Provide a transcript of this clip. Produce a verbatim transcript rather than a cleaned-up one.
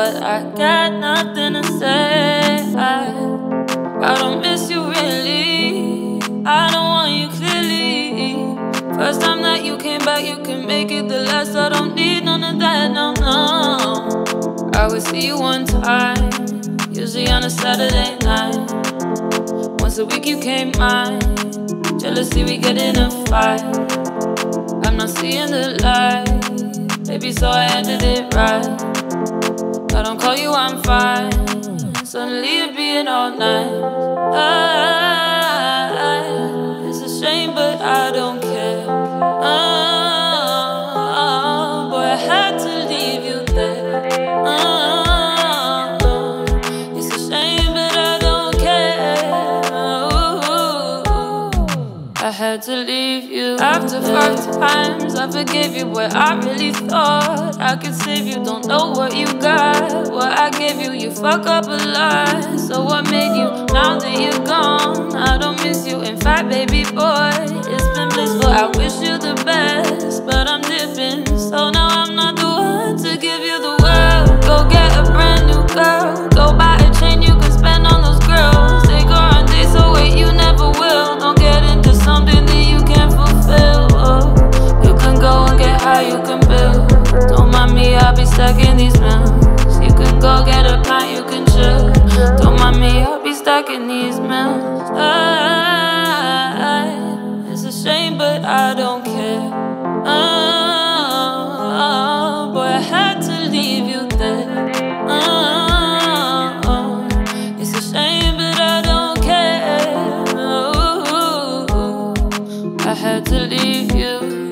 but I got nothing to say. I, I don't miss you really, I don't want you clearly. First time that you came back, you can make it the last. I don't need none of that, no, no. I would see you one time, usually on a Saturday night. Once a week you came mine, jealousy we get in a fight. I'm not seeing the light, baby, so I ended it right. I don't call you, I'm fine. Suddenly you're being all night. I, it's a shame, but I don't care. Oh, boy, I had to leave you there. Oh, it's a shame, but I don't care. Oh, I had to leave you. After five times I forgave you, but I really thought I could save you. Don't know what you got, what I gave you. You fuck up a lot, so what made you? Now that you're gone, I don't miss you. In fact, baby boy, it's been blissful. I wish you the best, but I'm dipping, so now I'm not the one to give you the world. Go get a brand new girl, go buy a chain you can spend on those girls. Take her on dates, so wait, you never will. Don't get into something that you can't fulfill. Oh, you can go and get high, you can build. Don't mind me, I'll be stuck in these mountains. You can go get a pint, you can chill. Don't mind me, I'll be stuck in these mountains. I, it's a shame, but I don't care. Oh, boy, I had to leave you there. Oh, it's a shame, but I don't care. Oh, I had to leave you.